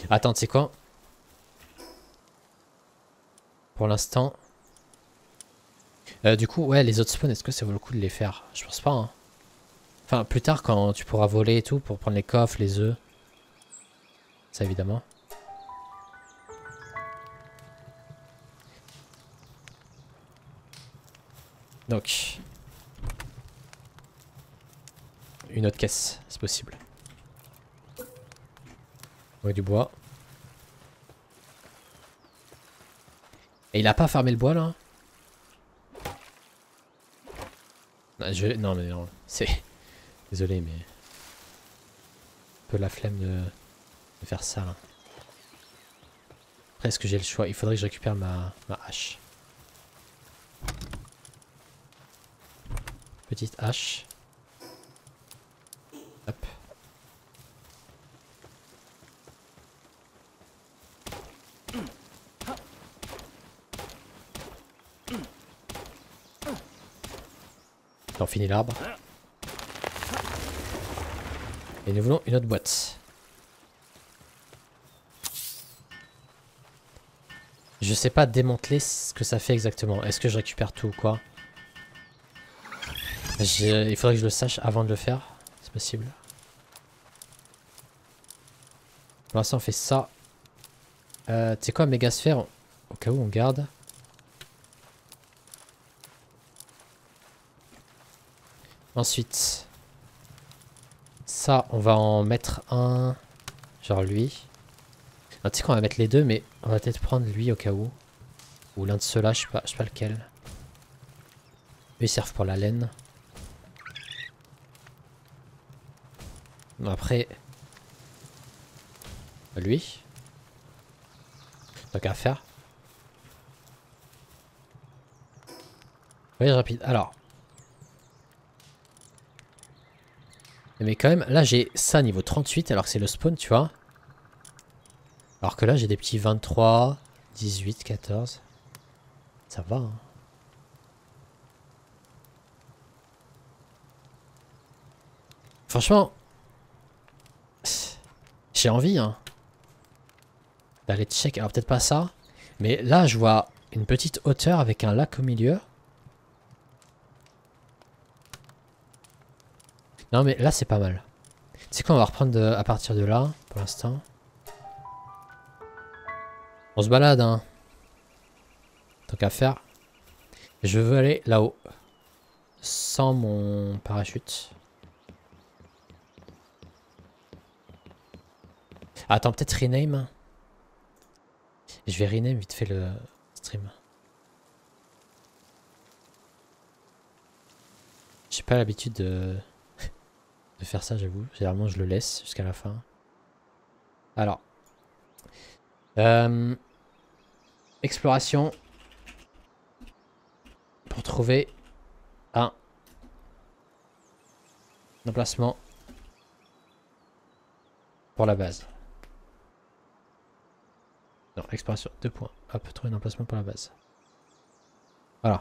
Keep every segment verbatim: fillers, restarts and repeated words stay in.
Attends, tu sais quoi? Pour l'instant... Euh, du coup, ouais, les autres spawns, est-ce que ça vaut le coup de les faire? Je pense pas, hein. Enfin, plus tard, quand tu pourras voler et tout, pour prendre les coffres, les œufs. Ça, évidemment. Donc... Une autre caisse, c'est possible. Ouais, du bois. Et il a pas farmé le bois, là? Non, je... non mais non, c'est... Désolé, mais... Un peu la flemme de... de faire ça, là. Après, est-ce que j'ai le choix? Il faudrait que je récupère ma, ma hache. Petite hache. Hop. On finit l'arbre. Et nous voulons une autre boîte. Je sais pas démanteler ce que ça fait exactement. Est-ce que je récupère tout ou quoi? Il faudrait que je le sache avant de le faire. C'est possible. Pour l'instant on fait ça. Euh, tu sais quoi, mégasphère, au cas où on garde. Ensuite, ça, on va en mettre un, genre lui. Tu sais qu'on va mettre les deux, mais on va peut-être prendre lui au cas où. Ou l'un de ceux-là, je sais pas, je sais pas lequel. Eux, ils servent pour la laine. Bon, après, lui. Tant qu'à faire. Voyage rapide. Alors. Mais quand même, là j'ai ça niveau trente-huit alors que c'est le spawn, tu vois. Alors que là j'ai des petits vingt-trois, dix-huit, quatorze. Ça va, hein. Franchement, j'ai envie, hein, d'aller check. Alors peut-être pas ça, mais là je vois une petite hauteur avec un lac au milieu. Non mais là c'est pas mal. Tu sais quoi, on va reprendre de, à partir de là, pour l'instant. On se balade, hein. Tant qu'à faire. Je veux aller là-haut. Sans mon parachute. Attends, peut-être rename. Je vais rename vite fait le stream. J'ai pas l'habitude de... de faire ça, j'avoue. Généralement, je le laisse jusqu'à la fin. Alors. Euh... Exploration. Pour trouver un emplacement pour la base. Non, exploration, deux points. Hop, trouver un emplacement pour la base. Voilà.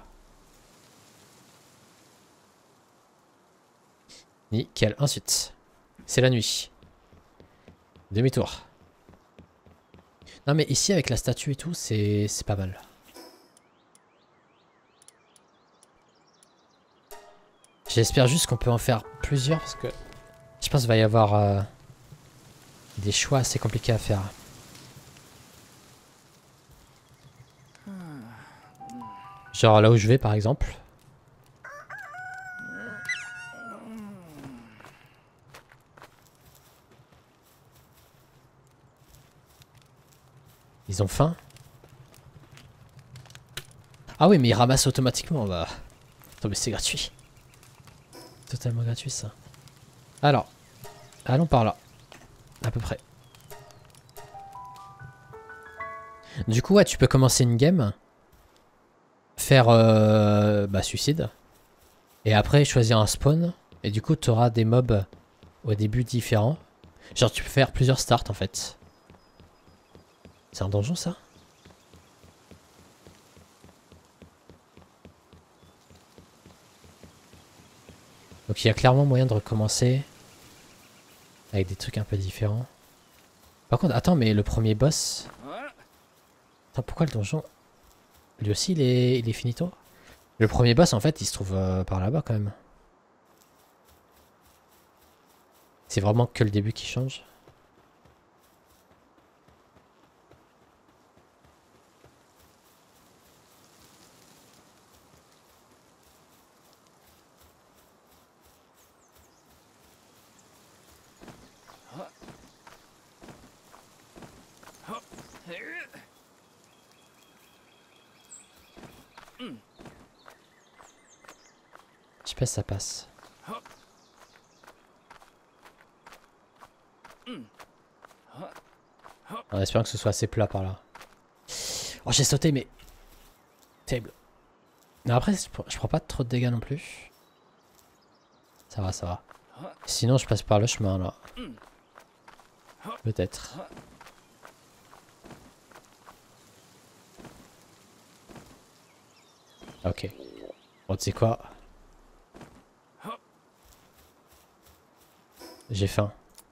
Nickel. Ensuite, c'est la nuit. Demi-tour. Non mais ici avec la statue et tout, c'est pas mal. J'espère juste qu'on peut en faire plusieurs parce que je pense qu'il va y avoir euh, des choix assez compliqués à faire. Genre là où je vais par exemple. Ils ont faim. Ah oui mais ils ramassent automatiquement bah. Attends mais c'est gratuit. Totalement gratuit ça. Alors, allons par là. À peu près. Du coup ouais tu peux commencer une game. Faire euh, bah, suicide. Et après choisir un spawn. Et du coup tu auras des mobs au début différents. Genre tu peux faire plusieurs starts en fait. C'est un donjon ça? Donc il y a clairement moyen de recommencer. Avec des trucs un peu différents. Par contre, attends, mais le premier boss... Attends, pourquoi le donjon... Lui aussi, il est, il est finito? Le premier boss, en fait, il se trouve euh, par là-bas, quand même. C'est vraiment que le début qui change. Je sais pas si ça passe. En espérant que ce soit assez plat par là. Oh, j'ai sauté, mais... Terrible. Non, après, je prends pas trop de dégâts non plus. Ça va, ça va. Sinon, je passe par le chemin, là. Peut-être. Ok. Bon, tu sais quoi? J'ai faim.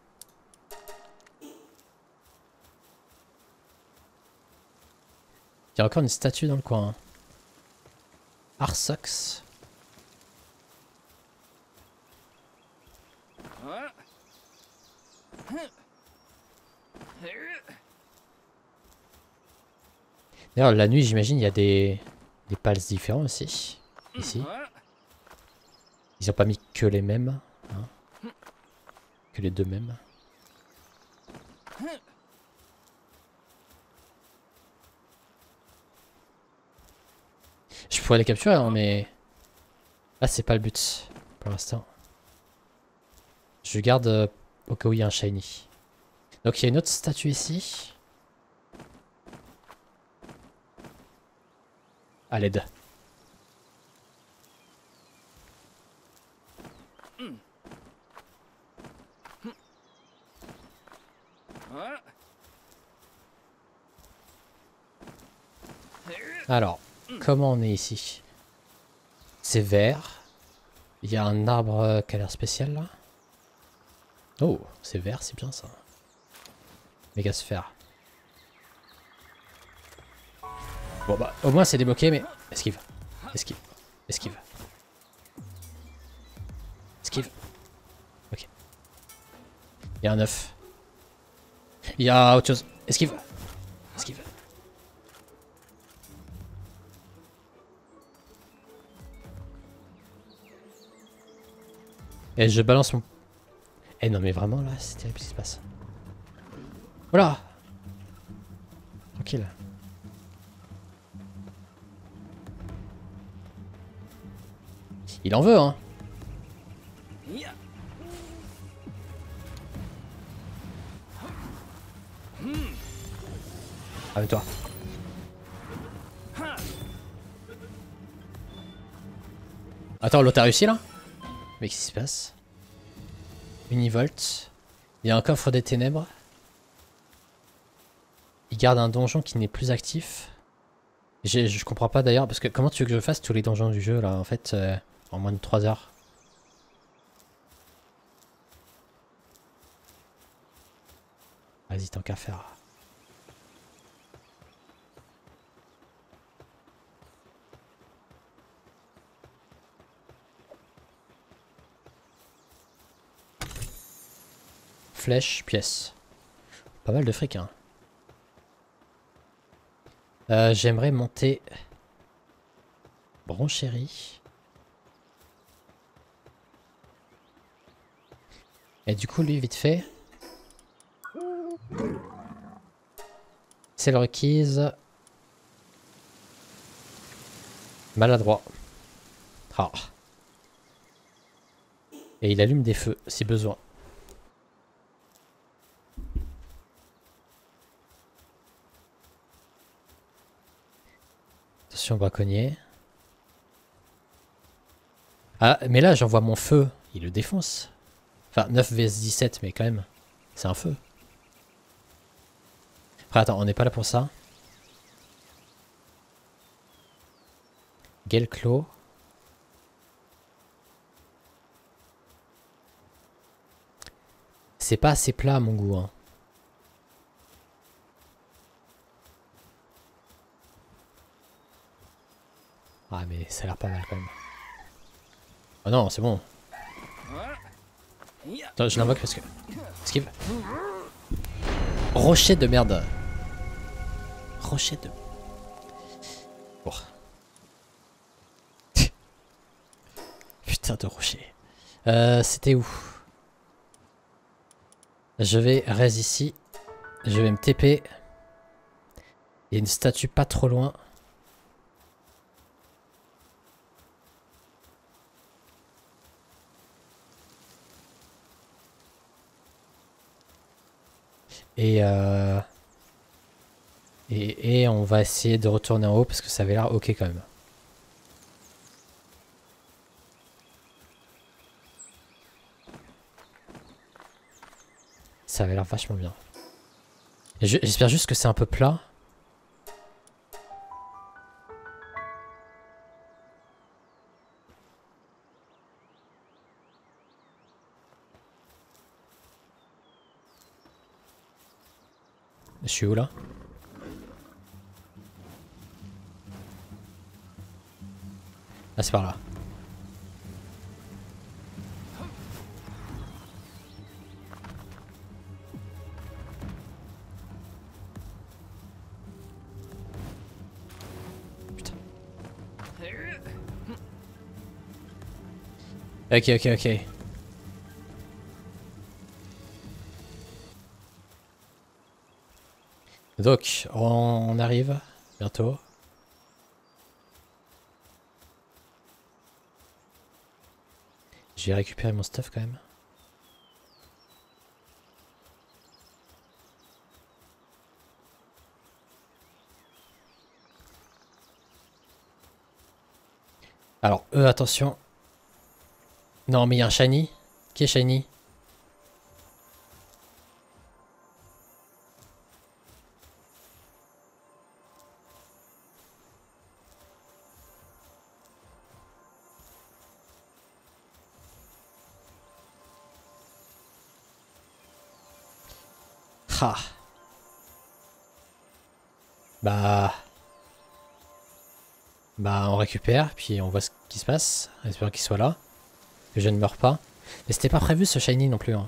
Il y a encore une statue dans le coin. Arsox. D'ailleurs, la nuit, j'imagine, il y a des, des pals différents aussi. Ici. Ils ont pas mis que les mêmes. Hein. Que les deux mêmes. Je pourrais les capturer, hein, mais... Là, c'est pas le but, pour l'instant. Je garde euh, au cas où il y a un shiny. Donc, il y a une autre statue ici. À l'aide. Alors, comment on est ici? C'est vert. Il y a un arbre qui a l'air spécial là. Oh, c'est vert, c'est bien ça. Mégasphère. Bon bah, au moins c'est débloqué, mais... Esquive. Esquive. Esquive. Esquive. Ok. Il y a un œuf. Il y a autre chose. Esquive. Esquive. Et je balance mon... Eh non mais vraiment là, c'est terrible ce qui se passe. Voilà. Tranquille. Il en veut, hein. Avec toi. Attends, l'autre a réussi là? Mais qu'est-ce qui se passe? Univolt. Il y a un coffre des ténèbres. Il garde un donjon qui n'est plus actif. Je, je comprends pas d'ailleurs, parce que comment tu veux que je fasse tous les donjons du jeu là en fait euh, en moins de trois heures? Vas-y, tant qu'à faire. Flèche, pièce. Pas mal de fric, hein. Euh, J'aimerais monter... Bronchérie. Et du coup, lui, vite fait... C'est le requise. Maladroit. Ah. Et il allume des feux, si besoin. Attention, braconnier. Ah, mais là, j'envoie mon feu. Il le défonce. Enfin, neuf vs dix-sept, mais quand même. C'est un feu. Après, attends, on n'est pas là pour ça. Gelclo. C'est pas assez plat à mon goût, hein. mais ça a l'air pas mal quand même. Oh non, c'est bon. Attends, je l'invoque parce que... Esquive. Rocher de merde. Rocher de... Bon. Putain de rocher. Euh, c'était où? Je vais reste ici. Je vais me T P. Il y a une statue pas trop loin. Et, euh... et, et on va essayer de retourner en haut parce que ça avait l'air ok quand même. Ça avait l'air vachement bien. J'espère juste que c'est un peu plat. Je suis où là? Ah, c'est par là. Putain. Ok, ok, ok. Donc, on arrive bientôt. Je vais récupérer mon stuff quand même. Alors, eux, attention. Non, mais il y a un shiny. Qui est shiny? Ah. Bah... Bah on récupère, puis on voit ce qui se passe. J'espère qu'il soit là. Que je ne meurs pas. Mais c'était pas prévu ce shiny non plus. Hein.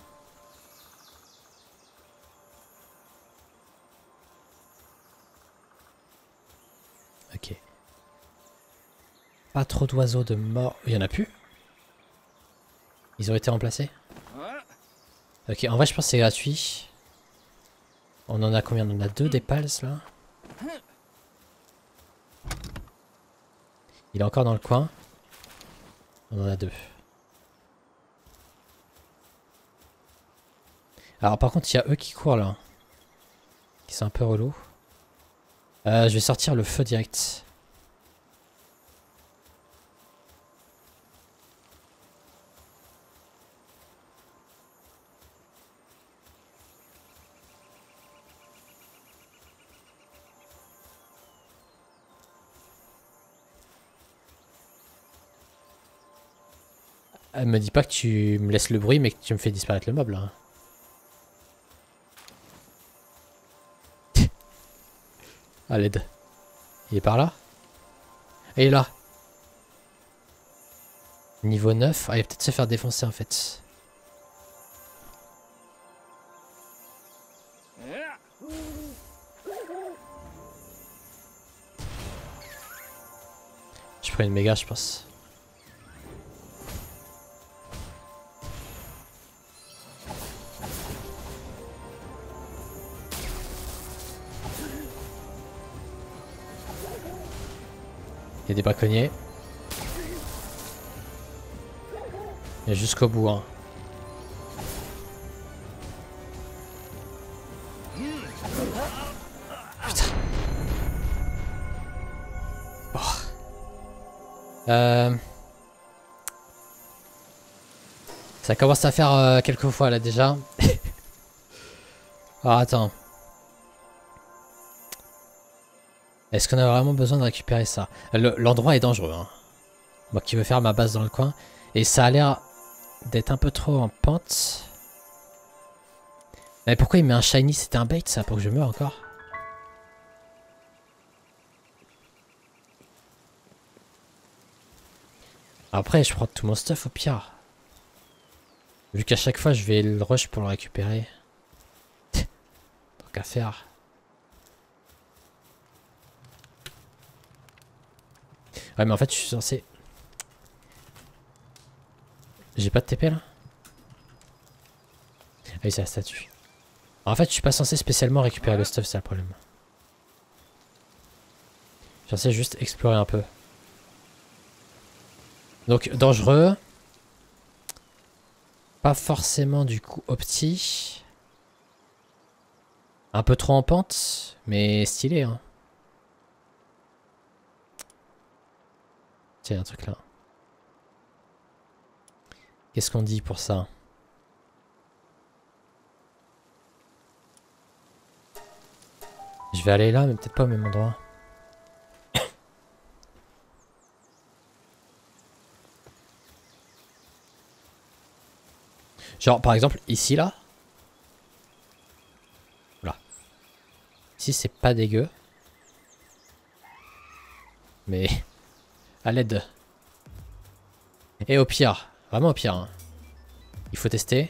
Ok. Pas trop d'oiseaux de mort. Il y en a plus? Ils ont été remplacés? Ok, en vrai je pense que c'est gratuit. On en a combien? On en a deux des pals là. Il est encore dans le coin. On en a deux. Alors par contre il y a eux qui courent là. Qui sont un peu relous. Euh, je vais sortir le feu direct. Elle me dit pas que tu me laisses le bruit mais que tu me fais disparaître le mob là. À l'aide. Il est par là? Et il est là. Niveau neuf. Ah, il va peut-être se faire défoncer en fait. Je prends une méga je pense. Il y a des braconniers. Et jusqu'au bout hein. Putain. Oh. Euh... Ça commence à faire euh, quelques fois là déjà. Alors attends. Est-ce qu'on a vraiment besoin de récupérer ça? L'endroit est dangereux hein. Moi qui veux faire ma base dans le coin. Et ça a l'air d'être un peu trop en pente. Mais pourquoi il met un shiny? C'était un bait ça pour que je meure encore? Après, je prends tout mon stuff au pire. Vu qu'à chaque fois, je vais le rush pour le récupérer. Tant qu'à faire. Ouais, mais en fait, je suis censé... J'ai pas de T P là? Ah oui, c'est la statue. En fait, je suis pas censé spécialement récupérer le stuff, c'est le problème. Je suis censé juste explorer un peu. Donc, dangereux. Pas forcément du coup opti. Un peu trop en pente, mais stylé, hein. Tiens, un truc là. Qu'est-ce qu'on dit pour ça? Je vais aller là, mais peut-être pas au même endroit. Genre, par exemple, ici, là. Voilà. Ici, c'est pas dégueu. Mais... à l'aide. Et au pire. Vraiment au pire. Hein. Il faut tester.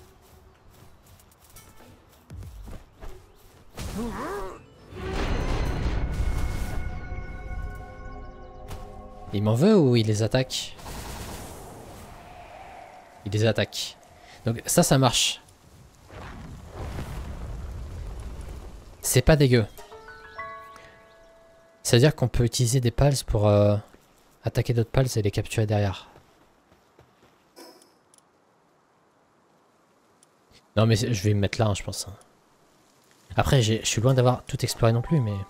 Il m'en veut ou il les attaque? Il les attaque. Donc ça, ça marche. C'est pas dégueu. C'est-à-dire qu'on peut utiliser des pals pour euh, attaquer d'autres pals et les capturer derrière. Non mais je vais me mettre là, hein, je pense. Après, je suis loin d'avoir tout exploré non plus, mais...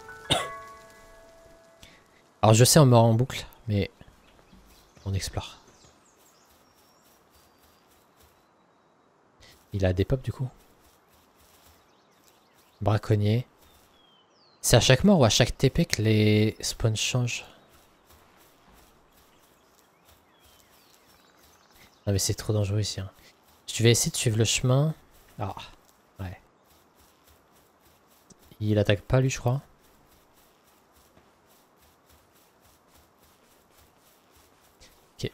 Alors je sais, on meurt en boucle, mais... on explore. Il a des pops du coup. Braconnier. C'est à chaque mort ou à chaque T P que les spawns changent? Non mais c'est trop dangereux ici. Hein. Je vais essayer de suivre le chemin. Ah, ouais. Il attaque pas lui, je crois. Ok.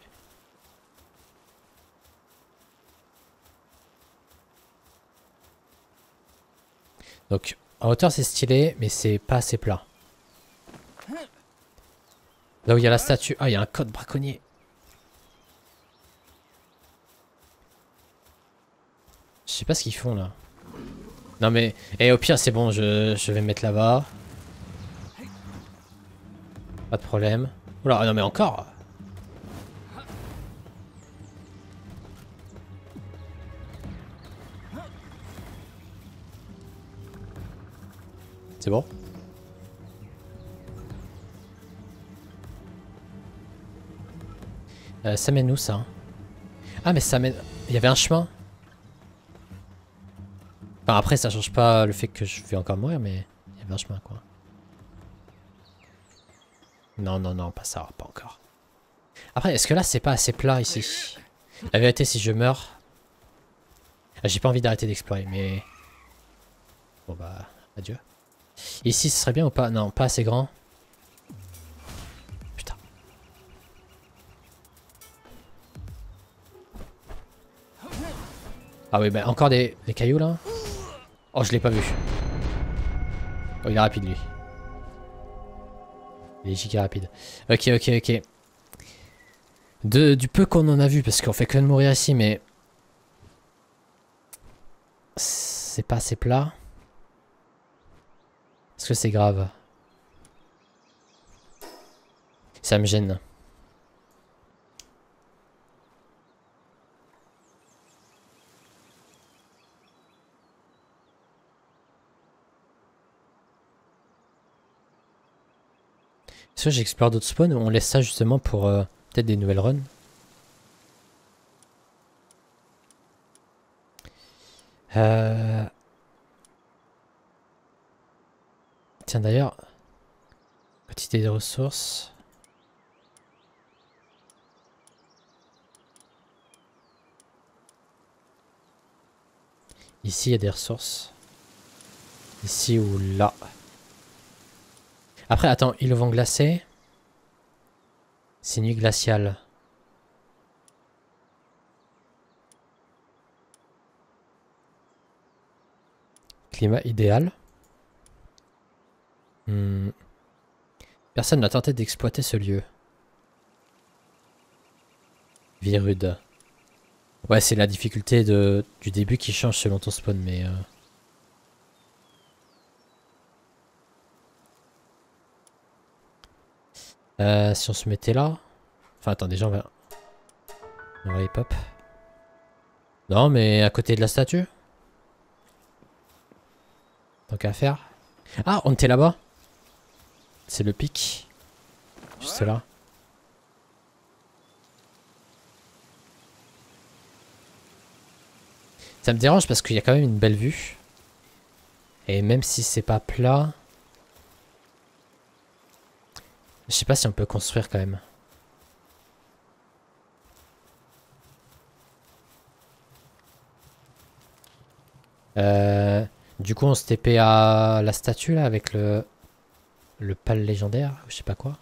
Donc, en hauteur c'est stylé, mais c'est pas assez plat. Là où il y a la statue. Ah, il y a un code braconnier. Je sais pas ce qu'ils font là. Non mais, et au pire c'est bon, je, je vais me mettre là-bas. Pas de problème. Oula, non mais encore. C'est bon? euh, Ça mène où ça? Ah mais ça mène... Il y avait un chemin. Enfin après ça change pas le fait que je vais encore mourir, mais il y avait un chemin quoi. Non non non, pas ça, pas encore. Après est-ce que là c'est pas assez plat ici? La vérité si je meurs... Ah, j'ai pas envie d'arrêter d'explorer mais... Bon bah adieu. Ici ce serait bien ou pas? Non, pas assez grand. Putain. Ah oui bah encore des, des cailloux là. Oh je l'ai pas vu. Oh il est rapide lui. Il est giga rapide. Ok ok ok. De, du peu qu'on en a vu parce qu'on fait que de mourir ici mais... C'est pas assez plat. Est-ce que c'est grave? Ça me gêne. Est-ce que j'explore d'autres spawns ou on laisse ça justement pour euh, peut-être des nouvelles runs? Euh... Tiens d'ailleurs, petite idée de ressources. Ici il y a des ressources. Ici ou là. Après attends, ils vont glacer. C'est nuit glaciale. climat idéal. Hmm. Personne n'a tenté d'exploiter ce lieu. Vie rude. Ouais, c'est la difficulté de, du début qui change selon ton spawn, mais... Euh... Euh, si on se mettait là... Enfin, attends, déjà, on va... On va hip-hop. Non, mais à côté de la statue. Tant qu'à faire. Ah, on était là-bas. C'est le pic. Juste là. Ça me dérange parce qu'il y a quand même une belle vue. Et même si c'est pas plat... Je sais pas si on peut construire quand même. Euh, du coup on se T P à la statue là avec le... Le pal légendaire, je sais pas quoi.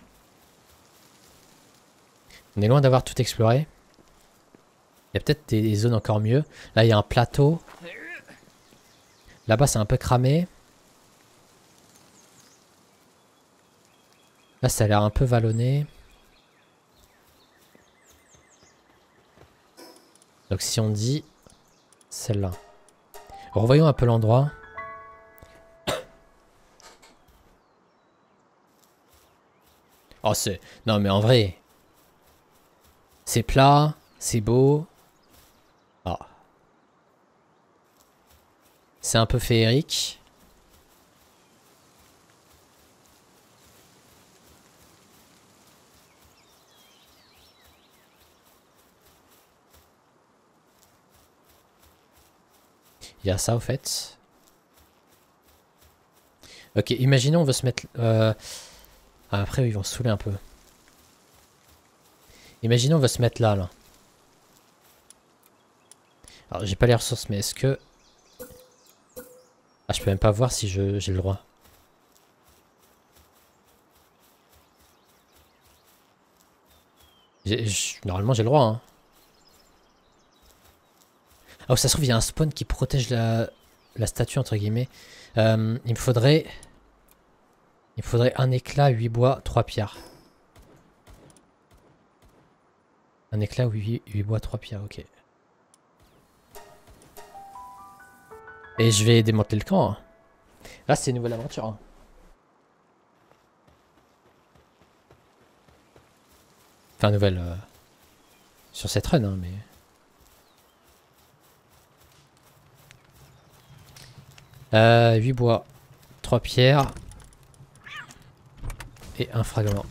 On est loin d'avoir tout exploré. Il y a peut-être des, des zones encore mieux. Là il y a un plateau. Là-bas c'est un peu cramé. Là ça a l'air un peu vallonné. Donc si on dit celle-là. Revoyons un peu l'endroit. Oh c'est... Non mais en vrai. C'est plat, c'est beau. Oh. C'est un peu féerique. Il y a ça au fait. Ok, imaginons on veut se mettre... Euh... Ah, après ils vont se saouler un peu. Imaginons on veut se mettre là, là. Alors j'ai pas les ressources mais est-ce que... Ah je peux même pas voir si j'ai le droit. Normalement j'ai le droit hein. Oh ça se trouve il y a un spawn qui protège la, la statue entre guillemets. Euh, il me faudrait... Il me faudrait un éclat, huit bois, trois pierres. Un éclat, huit, huit bois, trois pierres, ok. Et je vais démanteler le camp. Hein. Là c'est une nouvelle aventure. Hein. Enfin nouvelle... Euh, sur cette run hein, mais... Euh, huit bois, trois pierres et un fragment.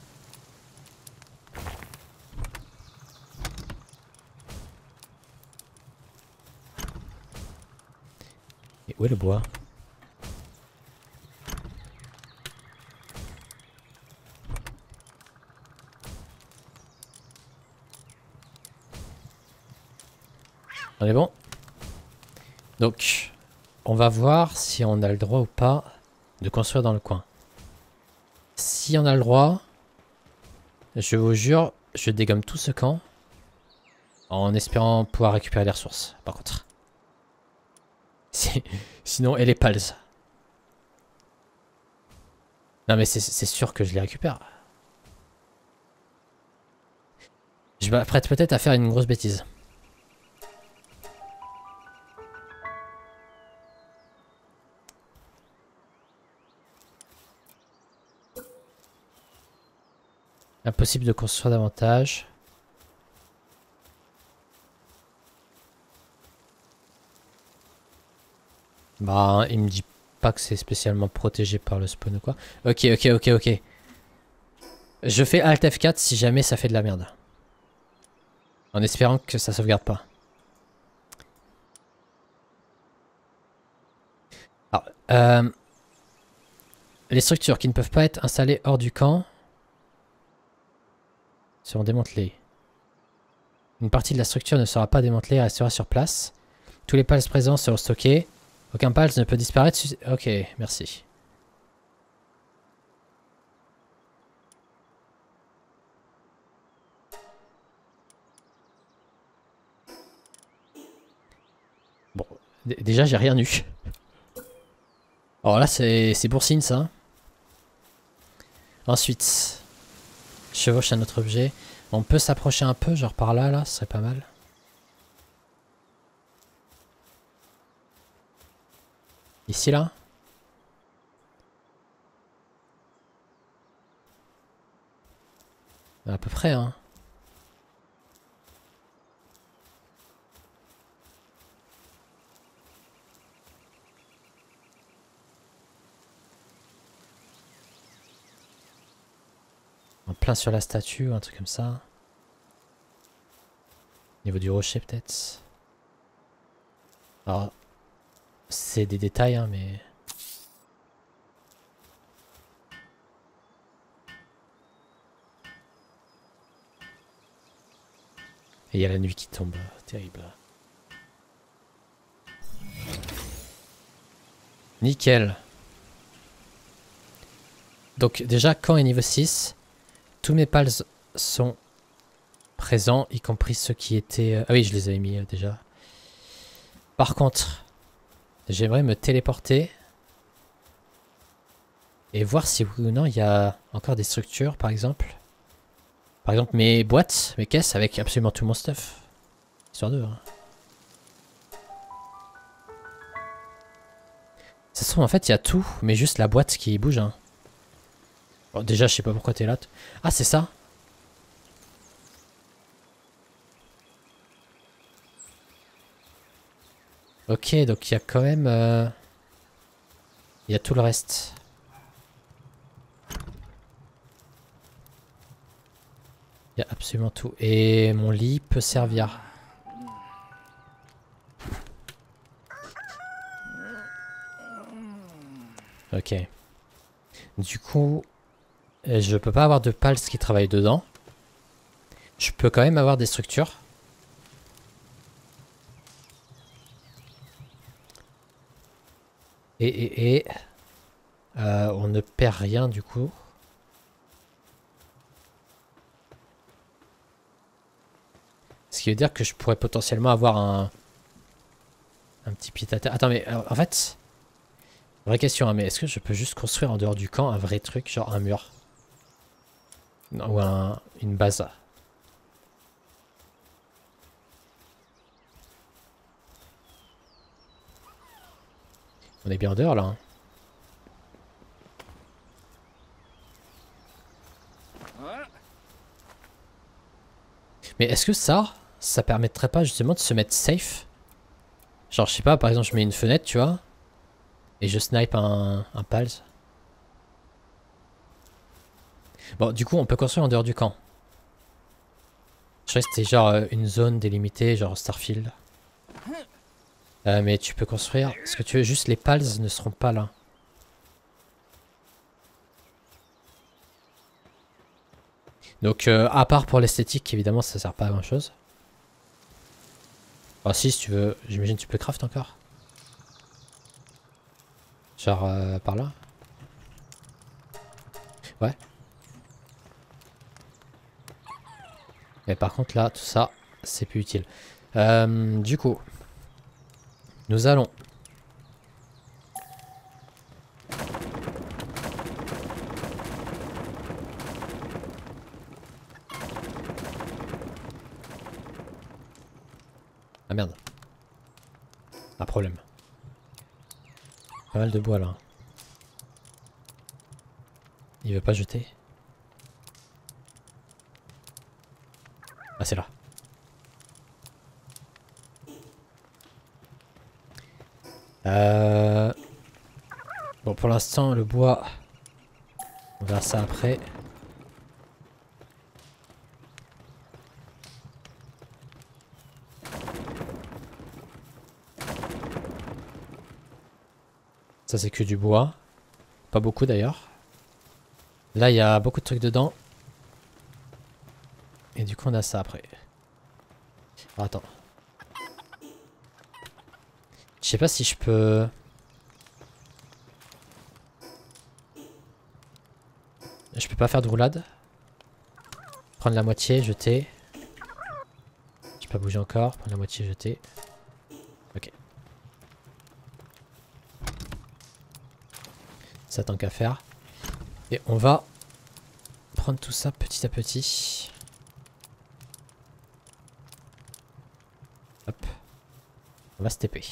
Et où est le bois? On est bon? Donc... On va voir si on a le droit ou pas de construire dans le coin. Si on a le droit, je vous jure, je dégomme tout ce camp en espérant pouvoir récupérer les ressources. Par contre, sinon elle est pals. Non mais c'est sûr que je les récupère. Je m'apprête peut-être à faire une grosse bêtise. Impossible de construire davantage. Bah, il me dit pas que c'est spécialement protégé par le spawn ou quoi. Ok, ok, ok, ok. Je fais Alt F quatre si jamais ça fait de la merde. En espérant que ça sauvegarde pas. Alors, euh, les structures qui ne peuvent pas être installées hors du camp seront démantelées. Une partie de la structure ne sera pas démantelée et restera sur place. Tous les pals présents seront stockés. Aucun pals ne peut disparaître. Ok, merci. Bon, déjà j'ai rien eu. Alors là, c'est pour signe ça. Ensuite, chevauche un autre objet. On peut s'approcher un peu, genre par là, là, ce serait pas mal. Ici, là. À peu près, hein. En plein sur la statue ou un truc comme ça. Au niveau du rocher peut-être. Alors, c'est des détails, hein, mais... Et il y a la nuit qui tombe, terrible. Nickel. Donc déjà, quand est niveau six, tous mes pals sont présents, y compris ceux qui étaient... Ah oui, je les avais mis euh, déjà. Par contre, j'aimerais me téléporter et voir si oui ou non il y a encore des structures, par exemple. Par exemple, mes boîtes, mes caisses avec absolument tout mon stuff. Histoire de... Hein. Ça se trouve, en fait, il y a tout, mais juste la boîte qui bouge. Hein. Bon, déjà, je sais pas pourquoi t'es là. Ah, c'est ça? Ok, donc il y a quand même... Euh... Il y a tout le reste. Il y a absolument tout. Et mon lit peut servir. Ok. Du coup, je peux pas avoir de pals qui travaillent dedans. Je peux quand même avoir des structures. Et, et, et... Euh, on ne perd rien du coup. Ce qui veut dire que je pourrais potentiellement avoir un... Un petit pied à terre. Attends, mais alors, en fait... Vraie question, hein, mais est-ce que je peux juste construire en dehors du camp un vrai truc, genre un mur? Non, ou un, une base. On est bien en dehors là. Hein. Mais est-ce que ça, ça permettrait pas justement de se mettre safe? Genre, je sais pas, par exemple, je mets une fenêtre, tu vois, et je snipe un, un pals. Bon, du coup, on peut construire en dehors du camp. Je croyais que c'était genre une zone délimitée, genre Starfield. Euh, mais tu peux construire ce que tu veux, juste les pals ne seront pas là. Donc, euh, à part pour l'esthétique, évidemment, ça sert pas à grand chose. Ah, si, si tu veux, j'imagine tu peux craft encore. Genre euh, par là. Ouais. Mais par contre, là, tout ça, c'est plus utile. Euh, du coup, nous allons. Ah merde. Un problème. Pas mal de bois là. Il veut pas jeter. Ah c'est là. Euh... Bon pour l'instant le bois. On verra ça après. Ça c'est que du bois. Pas beaucoup d'ailleurs. Là il y a beaucoup de trucs dedans. Et du coup on a ça après. Alors, attends. Je sais pas si je peux... Je peux pas faire de roulade. Prendre la moitié, jeter. Je peux pas bouger encore. Prendre la moitié, jeter. Ok. Ça tant qu'à faire. Et on va prendre tout ça petit à petit. Hop. On va se T P.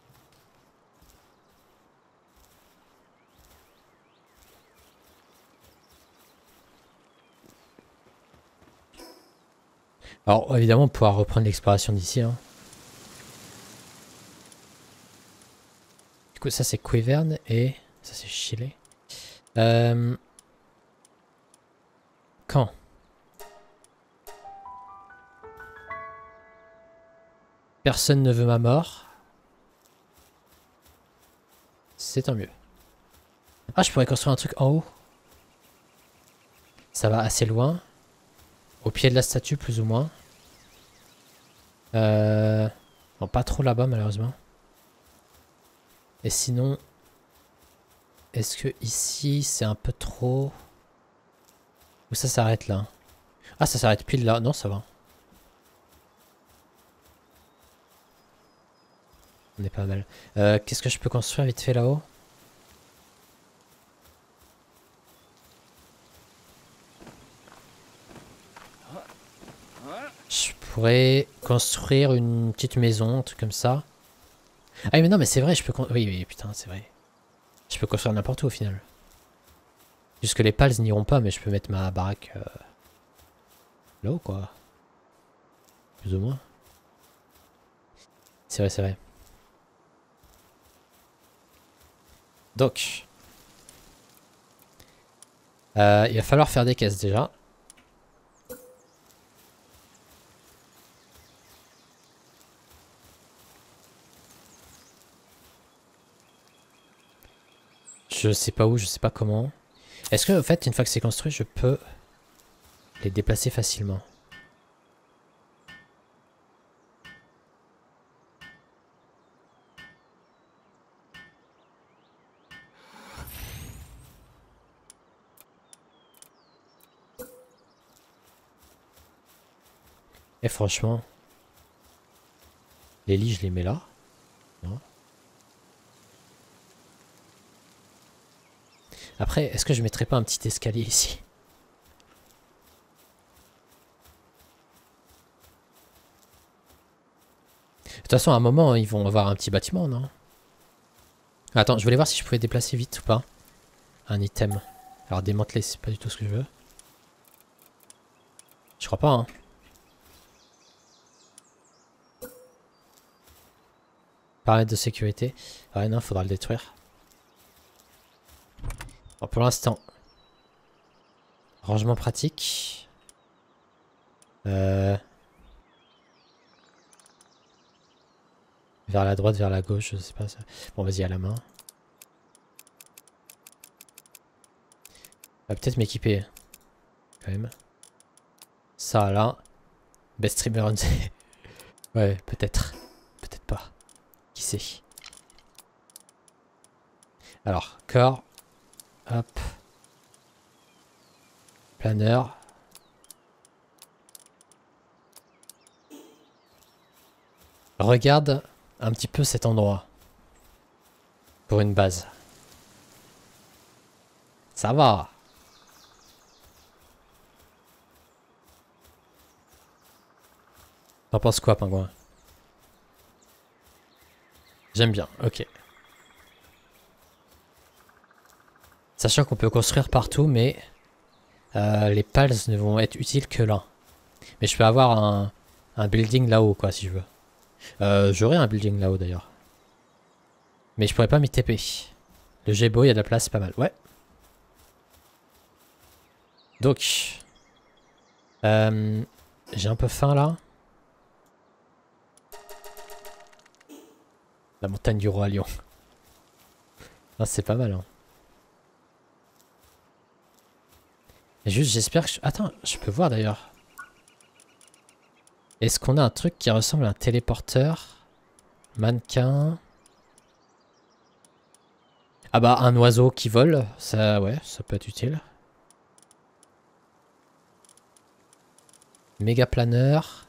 Alors évidemment on pourra reprendre l'exploration d'ici. Hein. Du coup ça c'est Quivern et ça c'est Chile. Euh... Quand personne ne veut ma mort. C'est tant mieux. Ah je pourrais construire un truc en haut. Ça va assez loin. Au pied de la statue plus ou moins. Euh... Bon pas trop là-bas malheureusement. Et sinon... Est-ce que ici c'est un peu trop... Ou ça s'arrête là? Ah ça s'arrête pile là. Non ça va. On est pas mal. Euh, Qu'est-ce que je peux construire vite fait là-haut? Je pourrais construire une petite maison, un truc comme ça. Ah oui, mais non mais c'est vrai, je peux... Oui, oui, putain, c'est vrai. Je peux construire n'importe où au final. Juste que les pals n'iront pas, mais je peux mettre ma baraque... Euh... là-haut quoi. Plus ou moins. C'est vrai, c'est vrai. Donc... Euh, il va falloir faire des caisses déjà. Je sais pas où, je sais pas comment. Est-ce que, en fait, une fois que c'est construit, je peux les déplacer facilement? Et franchement, les lits, je les mets là. Non. Après, est-ce que je mettrais pas un petit escalier ici? De toute façon, à un moment, ils vont avoir un petit bâtiment, non? Attends, je voulais voir si je pouvais déplacer vite ou pas. Un item. Alors démanteler, c'est pas du tout ce que je veux. Je crois pas, hein. Paramètre de sécurité. Ouais, non, faudra le détruire. Bon, pour l'instant. Rangement pratique. Euh... Vers la droite, vers la gauche, je sais pas ça. Bon, vas-y, à la main. On va peut-être m'équiper. Quand même. Ça, là. Best streamer on... Ouais, peut-être. Peut-être pas. Qui sait. Alors, corps. Hop. Planeur. Regarde un petit peu cet endroit. Pour une base. Ça va. T'en penses quoi, pingouin? J'aime bien, ok. Sachant qu'on peut construire partout, mais euh, les pals ne vont être utiles que là. Mais je peux avoir un, un building là-haut, quoi, si je veux. Euh, J'aurais un building là-haut, d'ailleurs. Mais je pourrais pas m'y T P. Le jet beau, il y a de la place, c'est pas mal. Ouais. Donc. Euh, J'ai un peu faim, là. La montagne du roi lion. Ah, c'est pas mal, hein. Et juste, j'espère que... Je... Attends, je peux voir, d'ailleurs. Est-ce qu'on a un truc qui ressemble à un téléporteur? Mannequin. Ah bah, un oiseau qui vole. Ça, ouais, ça peut être utile. Méga planeur.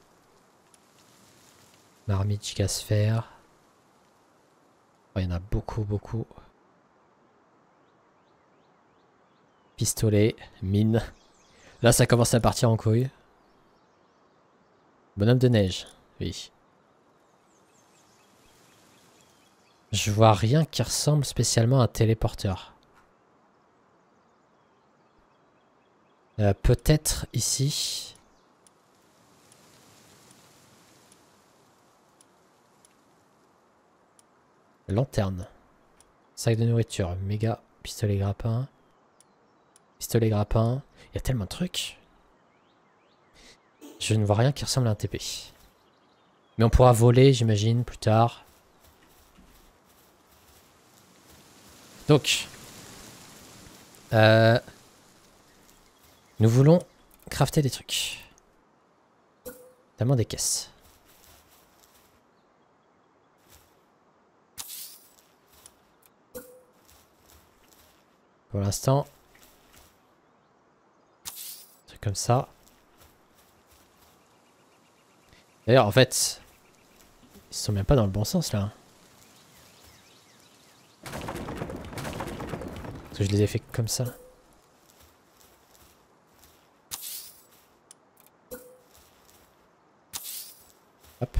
Marmite gigasphère. Oh, il y en a beaucoup, beaucoup. Pistolet, mine. Là, ça commence à partir en couille. Bonhomme de neige, oui. Je vois rien qui ressemble spécialement à un téléporteur. Euh, Peut-être ici. Lanterne. Sac de nourriture. Méga pistolet grappin. Pistolet grappin. Il y a tellement de trucs. Je ne vois rien qui ressemble à un T P. Mais on pourra voler, j'imagine, plus tard. Donc. Euh, nous voulons crafter des trucs. Notamment des caisses. Pour l'instant. Un truc comme ça. D'ailleurs, en fait, ils sont même pas dans le bon sens là. Parce que je les ai fait comme ça. Hop.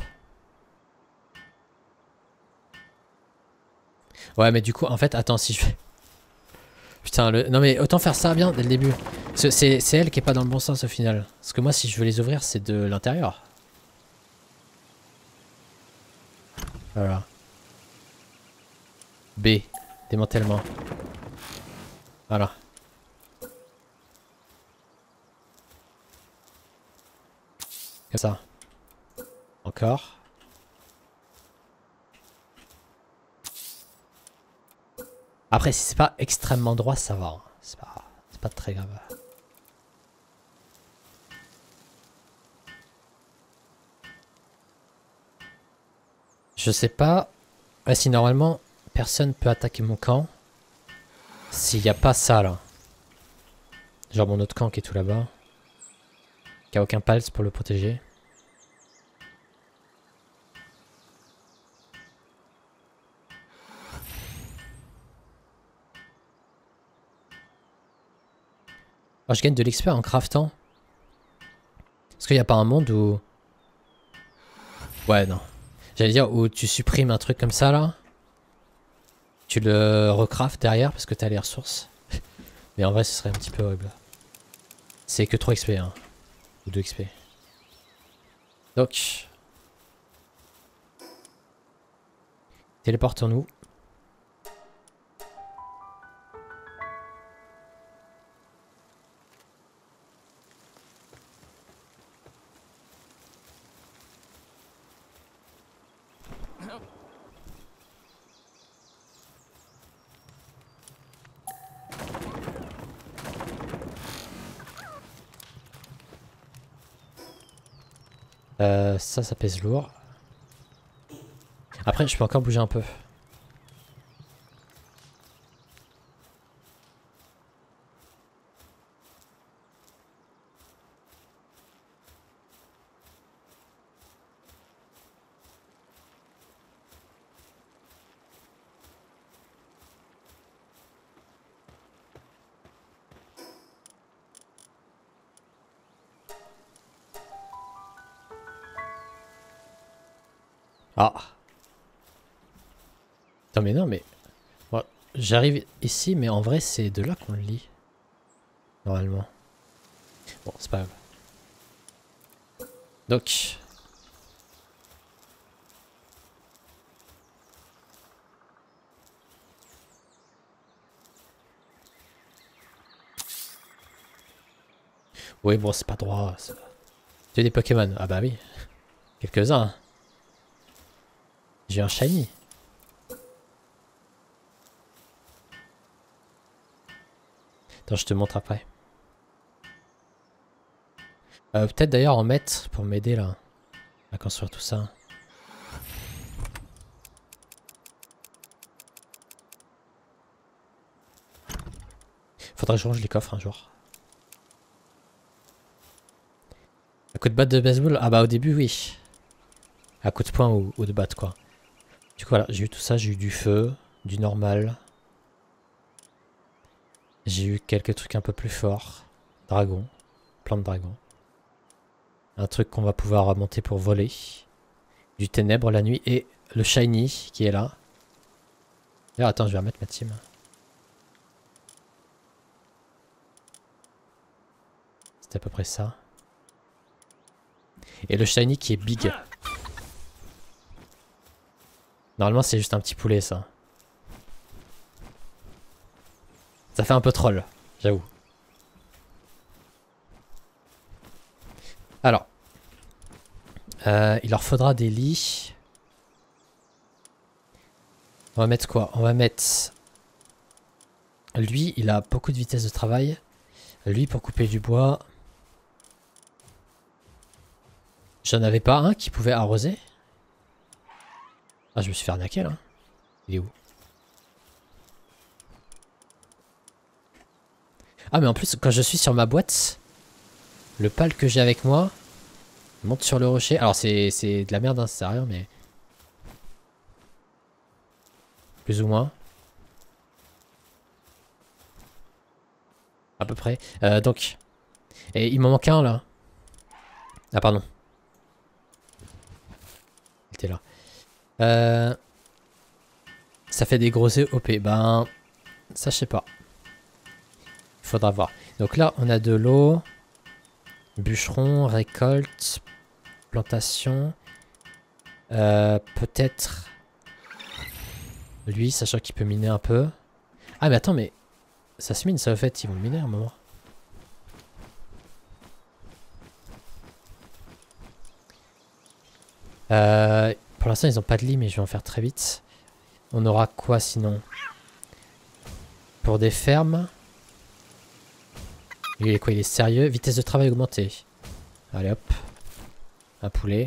Ouais, mais du coup, en fait, attends, si je fais... Putain, le... non mais autant faire ça bien dès le début. C'est elle qui est pas dans le bon sens au final. Parce que moi, si je veux les ouvrir, c'est de l'intérieur. Voilà. B. Démantèlement. Voilà. Comme ça. Encore. Après, si c'est pas extrêmement droit, ça va. C'est pas, c'est pas très grave. Je sais pas. Ouais, si normalement, personne peut attaquer mon camp. S'il n'y a pas ça là. Genre mon autre camp qui est tout là-bas. Qui a aucun pulse pour le protéger. Oh, je gagne de l'X P en craftant. Est-ce qu'il n'y a pas un monde où... Ouais, non. J'allais dire où tu supprimes un truc comme ça là. Tu le recraftes derrière parce que t'as les ressources. Mais en vrai, ce serait un petit peu horrible. C'est que trois X P, hein. Ou deux X P. Donc. Téléportons-nous. Euh, ça, ça pèse lourd. Après, je peux encore bouger un peu. Ah. Attends, mais non, mais... Bon, j'arrive ici, mais en vrai, c'est de là qu'on le lit. Normalement. Bon, c'est pas grave. Donc... Oui, bon, c'est pas droit. Tu as des Pokémon? Ah bah oui. Quelques-uns. J'ai un shiny. Attends, je te montre après. Euh, Peut-être d'ailleurs en mettre pour m'aider là. À construire tout ça. Faudrait que je range les coffres un jour. À coup de batte de baseball? Ah bah au début oui. À coup de poing ou, ou de batte quoi. Du coup voilà, j'ai eu tout ça, j'ai eu du feu, du normal. J'ai eu quelques trucs un peu plus forts. Dragon. Plein de dragons. Un truc qu'on va pouvoir monter pour voler. Du ténèbre la nuit. Et le shiny qui est là. D'ailleurs, attends, je vais remettre ma team. C'est à peu près ça. Et le shiny qui est big. Normalement, c'est juste un petit poulet, ça. Ça fait un peu troll, j'avoue. Alors. Euh, il leur faudra des lits. On va mettre quoi? On va mettre... Lui, il a beaucoup de vitesse de travail. Lui, pour couper du bois... J'en avais pas un qui pouvait arroser? Ah, je me suis fait arnaquer, là. Il est où? Ah, mais en plus, quand je suis sur ma boîte, le pal que j'ai avec moi monte sur le rocher. Alors, c'est de la merde, hein, ça sert à rien, mais... Plus ou moins. À peu près. Euh, donc... Et il m'en manque un, là. Ah, pardon. Il était là. Euh... Ça fait des gros œufs O P. Ben... Ça, je sais pas. Il faudra voir. Donc là, on a de l'eau. Bûcheron, récolte, plantation. Euh, Peut-être... Lui, sachant qu'il peut miner un peu. Ah, mais attends, mais... Ça se mine, ça, au fait. Ils vont miner à un moment. Euh, pour l'instant, ils n'ont pas de lit, mais je vais en faire très vite. On aura quoi, sinon? Pour des fermes... Lui, il est quoi? Il est sérieux. Vitesse de travail augmentée. Allez hop. Un poulet.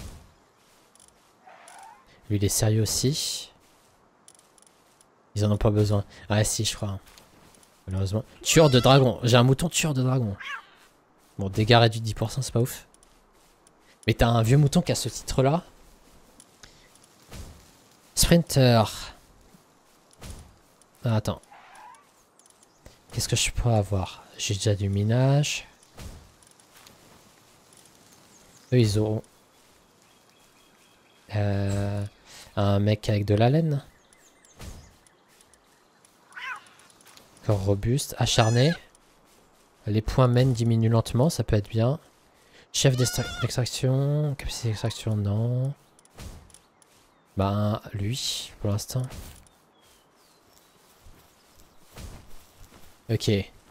Lui, il est sérieux aussi. Ils en ont pas besoin. Ah si, je crois. Malheureusement. Tueur de dragon. J'ai un mouton tueur de dragon. Bon, dégâts réduits de dix pour cent, c'est pas ouf. Mais t'as un vieux mouton qui a ce titre-là. Sprinter. Ah, attends. Qu'est-ce que je peux avoir? J'ai déjà du minage. Eux, ils auront... Euh, un mec avec de la laine. Corps robuste. Acharné. Les points mènent diminuent lentement, ça peut être bien. Chef d'extraction. Capacité d'extraction, non. Ben, lui, pour l'instant. Ok.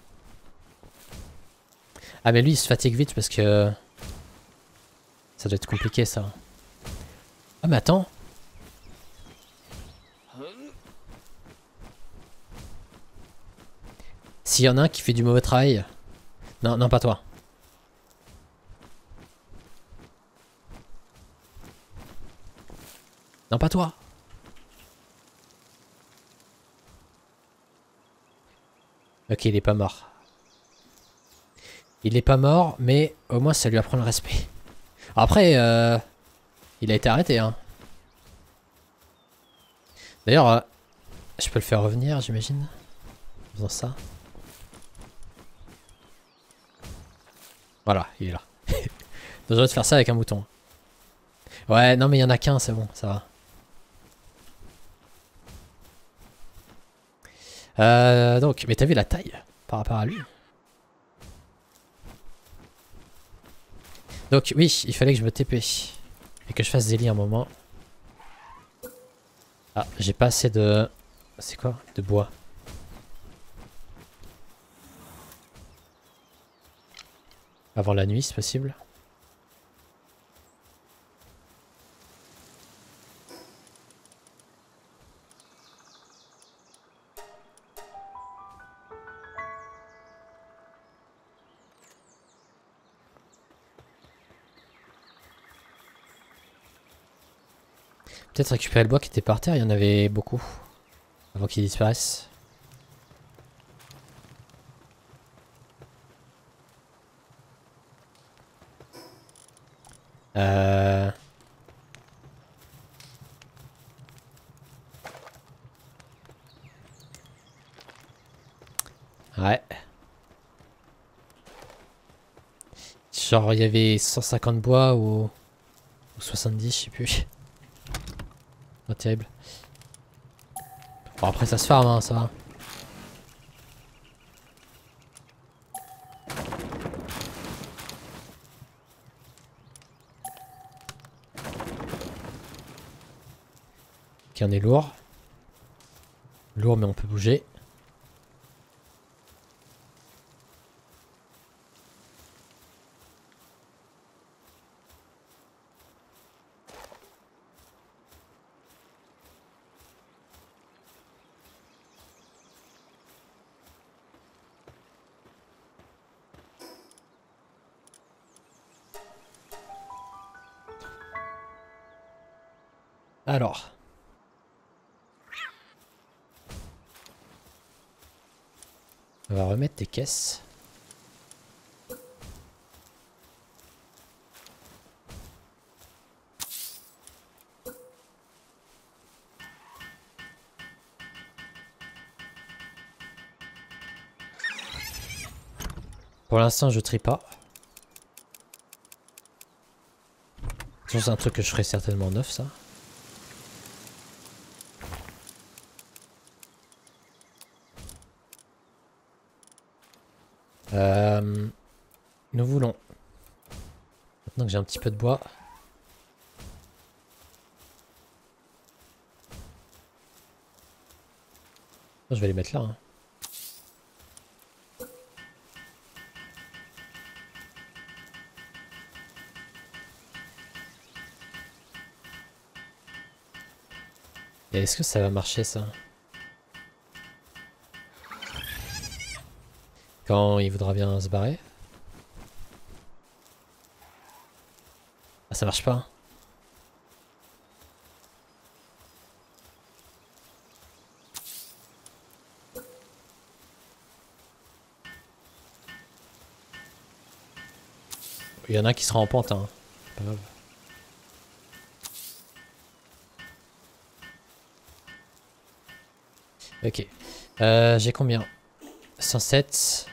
Ah, mais lui, il se fatigue vite parce que... Ça doit être compliqué, ça. Ah, mais attends. S'il y en a un qui fait du mauvais travail... Non, non, pas toi. Non, pas toi. Ok, il est pas mort. Il est pas mort, mais au moins ça lui apprend le respect. Après, euh, il a été arrêté, hein. D'ailleurs, euh, je peux le faire revenir, j'imagine. En faisant ça. Voilà, il est là. Donc j'aurais de faire ça avec un mouton. Ouais, non mais il y en a qu'un, c'est bon, ça va. Euh, donc, mais t'as vu la taille par rapport à lui? Donc oui, il fallait que je me T P. Et que je fasse des lits un moment. Ah, j'ai pas assez de... C'est quoi? De bois. Avant la nuit, c'est possible. Peut-être récupérer le bois qui était par terre, il y en avait beaucoup. Avant qu'il disparaisse. Euh... Genre il y avait cent cinquante bois ou, ou soixante-dix, je sais plus. Pas terrible. Bon après ça se farm hein, ça va. Ok on est lourd. Lourd mais on peut bouger. Alors. On va remettre des caisses. Pour l'instant je trie pas. C'est un truc que je ferai certainement neuf ça. Euh, nous voulons, maintenant que j'ai un petit peu de bois, je vais les mettre là. Hein. Et est-ce que ça va marcher ça? Quand il voudra bien se barrer? Ah ça marche pas. Il y en a un qui sera en pente hein. Pas grave. Ok. Euh, j'ai combien? cent sept.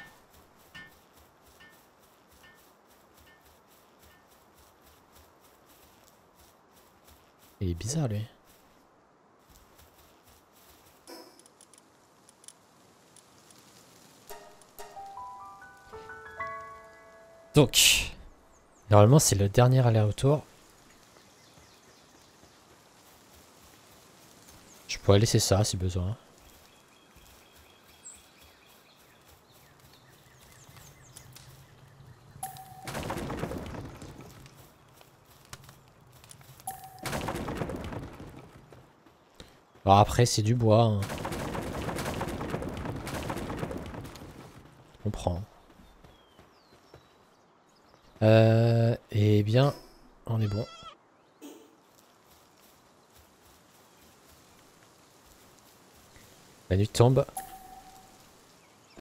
Il est bizarre lui. Donc, normalement c'est le dernier aller-retour. Je pourrais laisser ça si besoin. Alors après c'est du bois. Hein. On prend. Euh, eh bien, on est bon. La nuit tombe.